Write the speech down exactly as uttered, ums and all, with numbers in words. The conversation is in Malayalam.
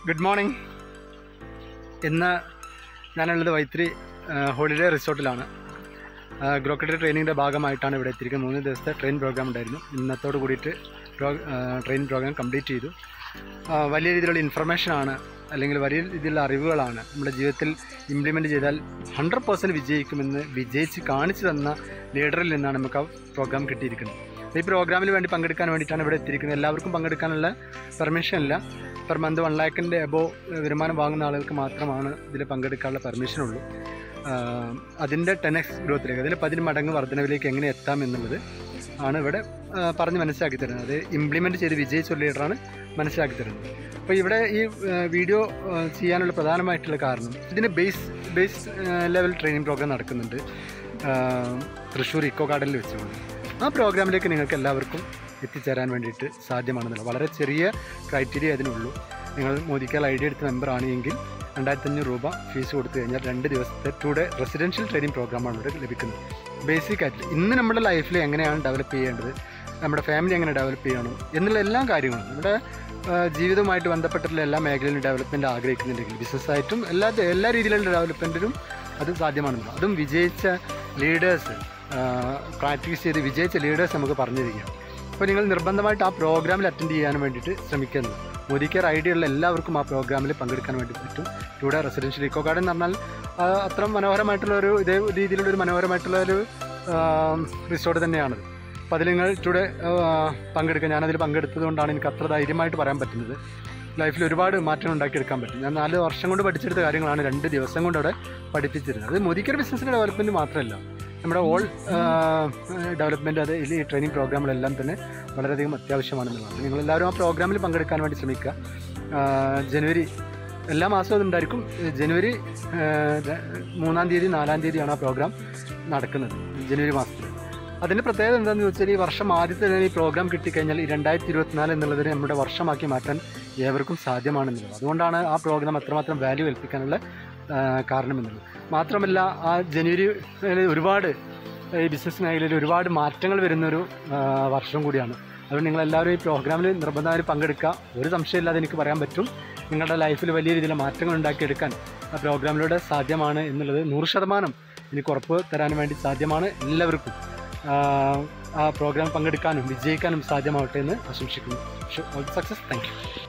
Good morning. ഇന്ന് ഞാനുള്ളത് വൈത്തിരി ഹോളിഡേ റിസോർട്ടിലാണ്. ഗ്രോക്കറ്ററി ട്രെയിനിങ്ങിൻ്റെ ഭാഗമായിട്ടാണ് ഇവിടെ എത്തിയിരിക്കുന്നത്. മൂന്ന് ദിവസത്തെ ട്രെയിൻ പ്രോഗ്രാം ഉണ്ടായിരുന്നു. ഇന്നത്തോട് കൂടിയിട്ട് പ്രോ ട്രെയിൻ പ്രോഗ്രാം കംപ്ലീറ്റ് ചെയ്തു. വലിയ രീതിയിലുള്ള ഇൻഫർമേഷനാണ്, അല്ലെങ്കിൽ വലിയ രീതിയിലുള്ള അറിവുകളാണ് നമ്മുടെ ജീവിതത്തിൽ ഇംപ്ലിമെൻറ്റ് ചെയ്താൽ ഹൺഡ്രഡ് പേഴ്സൻറ്റ് വിജയിക്കുമെന്ന് വിജയിച്ച് കാണിച്ചു തന്ന ലീഡറിൽ നിന്നാണ് നമുക്ക് ആ പ്രോഗ്രാം കിട്ടിയിരിക്കുന്നത്. ഈ പ്രോഗ്രാമിന് വേണ്ടി പങ്കെടുക്കാൻ വേണ്ടിയിട്ടാണ് ഇവിടെ എത്തിയിരിക്കുന്നത്. എല്ലാവർക്കും പങ്കെടുക്കാനുള്ള പെർമിഷൻ ഇല്ല. പെർ മന്ത് വൺ ലാക്കിൻ്റെ എബോ വരുമാനം വാങ്ങുന്ന ആളുകൾക്ക് മാത്രമാണ് ഇതിൽ പങ്കെടുക്കാനുള്ള പെർമിഷനുള്ളൂ. അതിൻ്റെ ടെൻ എക്സ് ഗ്രോത്തിലേക്ക്, അതിൽ പതിന് മടങ്ങ് വർധനവിലേക്ക് എങ്ങനെ എത്താം എന്നുള്ളത് ആണ് ഇവിടെ പറഞ്ഞ് മനസ്സിലാക്കി തരുന്നത്. അത് ഇംപ്ലിമെൻറ്റ് ചെയ്ത് വിജയിച്ച ലീഡറാണ് മനസ്സിലാക്കി തരുന്നത്. അപ്പോൾ ഇവിടെ ഈ വീഡിയോ ചെയ്യാനുള്ള പ്രധാനമായിട്ടുള്ള കാരണം, ഇതിന് base base level training programme നടക്കുന്നുണ്ട് തൃശ്ശൂർ ഇക്കോ ഗാർഡനിൽ വെച്ചുകൊണ്ട്. ആ പ്രോഗ്രാമിലേക്ക് നിങ്ങൾക്ക് എല്ലാവർക്കും എത്തിച്ചേരാൻ വേണ്ടിയിട്ട് സാധ്യമാണെന്നില്ല. വളരെ ചെറിയ ക്രൈറ്റീരിയ അതിനുള്ളൂ. നിങ്ങൾ മോദിക്കാൽ ഐ ഡി എടുത്ത മെമ്പറാണ് എങ്കിൽ രണ്ടായിരത്തി അഞ്ഞൂറ് രൂപ ഫീസ് കൊടുത്തു കഴിഞ്ഞാൽ രണ്ട് ദിവസത്തെ ടു ഡേ റെസിഡൻഷ്യൽ ട്രെയിനിങ് പ്രോഗ്രാമാണ് ഇവിടെ ലഭിക്കുന്നത്. ബേസിക് ആയിട്ട് ഇന്ന് നമ്മുടെ ലൈഫിൽ എങ്ങനെയാണ് ഡെവലപ്പ് ചെയ്യേണ്ടത്, നമ്മുടെ ഫാമിലി എങ്ങനെ ഡെവലപ്പ് ചെയ്യണം എന്നുള്ള എല്ലാ കാര്യങ്ങളും, നമ്മുടെ ജീവിതവുമായിട്ട് ബന്ധപ്പെട്ടിട്ടുള്ള എല്ലാ മേഖലയിലും ഡെവലപ്മെൻറ്റ് ആഗ്രഹിക്കുന്നുണ്ടെങ്കിൽ ബിസിനസ്സായിട്ടും എല്ലാ എല്ലാ രീതിയിലുള്ള ഡെവലപ്മെൻറ്റിനും അത് സാധ്യമാണെന്നുള്ളത്. അതും വിജയിച്ച ലീഡേഴ്സ്, പ്രാക്ടീസ് ചെയ്ത് വിജയിച്ച ലീഡേഴ്സ് നമുക്ക് പറഞ്ഞു തരികയാണ്. അപ്പോൾ നിങ്ങൾ നിർബന്ധമായിട്ട് ആ പ്രോഗ്രാമിൽ അറ്റൻഡ് ചെയ്യാൻ വേണ്ടിയിട്ട് ശ്രമിക്കുന്നത്. മോദി കെയർ ഐ ഡി ഉള്ള എല്ലാവർക്കും ആ പ്രോഗ്രാമിൽ പങ്കെടുക്കാൻ വേണ്ടി പറ്റും. ഇവിടെ റെസിഡൻഷ്യൽ ഇക്കോ ഗാർഡൻ എന്ന് പറഞ്ഞാൽ അത്ര മനോഹരമായിട്ടുള്ളൊരു ഇതേ രീതിയിലുള്ളൊരു മനോഹരമായിട്ടുള്ളൊരു റിസോർട്ട് തന്നെയാണത്. അപ്പോൾ അതിൽ നിങ്ങൾ ഇവിടെ പങ്കെടുക്കുക. ഞാനതിൽ പങ്കെടുത്തത് കൊണ്ടാണ് എനിക്ക് അത്ര ധൈര്യമായിട്ട് പറയാൻ പറ്റുന്നത്. ലൈഫിൽ ഒരുപാട് മാറ്റങ്ങൾ ഉണ്ടാക്കിയെടുക്കാൻ പറ്റും. ഞാൻ നാല് വർഷം കൊണ്ട് പഠിച്ചെടുത്ത കാര്യങ്ങളാണ് രണ്ട് ദിവസം കൊണ്ട് അവിടെ പഠിപ്പിച്ചിരുന്നത്. അത് മോദി കെയർ ബിസിനസ്സിൻ്റെ ഡെവലപ്മെൻറ്റ് മാത്രമല്ല, നമ്മുടെ ഓൾ ഡെവലപ്മെൻറ്റ് അത് ഈ ട്രെയിനിങ് പ്രോഗ്രാമുകളെല്ലാം തന്നെ വളരെയധികം അത്യാവശ്യമാണെന്നുള്ളതാണ്. നിങ്ങളെല്ലാവരും ആ പ്രോഗ്രാമിൽ പങ്കെടുക്കാൻ വേണ്ടി ശ്രമിക്കുക. ജനുവരി എല്ലാ മാസവും അതുണ്ടായിരിക്കും. ജനുവരി മൂന്നാം തീയതി നാലാം തീയതിയാണ് ആ പ്രോഗ്രാം നടക്കുന്നത്, ജനുവരി മാസത്തിൽ. അതിൻ്റെ പ്രത്യേകത എന്താണെന്ന് ചോദിച്ചാൽ, ഈ വർഷം ആദ്യത്തെ തന്നെ ഈ പ്രോഗ്രാം കിട്ടിക്കഴിഞ്ഞാൽ ഈ രണ്ടായിരത്തി ഇരുപത്തിനാല് എന്നുള്ളതിനെ നമ്മുടെ വർഷമാക്കി മാറ്റാൻ ഏവർക്കും സാധ്യമാണെന്നുള്ളത്. അതുകൊണ്ടാണ് ആ പ്രോഗ്രാം അത്രമാത്രം വാല്യൂ കൽപ്പിക്കാനുള്ള കാരണമെന്നുള്ളത്. മാത്രമല്ല, ആ ജനുവരി ഒരുപാട് ഈ ബിസിനസ് മേഖലയിൽ ഒരുപാട് മാറ്റങ്ങൾ വരുന്നൊരു വർഷം കൂടിയാണ്. അതുകൊണ്ട് നിങ്ങളെല്ലാവരും ഈ പ്രോഗ്രാമിൽ നിർബന്ധമായി പങ്കെടുക്കുക. ഒരു സംശയമില്ലാതെ എനിക്ക് പറയാൻ പറ്റും, നിങ്ങളുടെ ലൈഫിൽ വലിയ രീതിയിലുള്ള മാറ്റങ്ങൾ ഉണ്ടാക്കിയെടുക്കാൻ ആ പ്രോഗ്രാമിലൂടെ സാധ്യമാണ് എന്നുള്ളത് നൂറ് ശതമാനം എനിക്ക് ഉറപ്പ് തരാൻ വേണ്ടി സാധ്യമാണ്. എല്ലാവർക്കും ആ പ്രോഗ്രാം പങ്കെടുക്കാനും വിജയിക്കാനും സാധ്യമാവട്ടെ എന്ന് ആശംസിക്കുന്നു. All success. Thank U.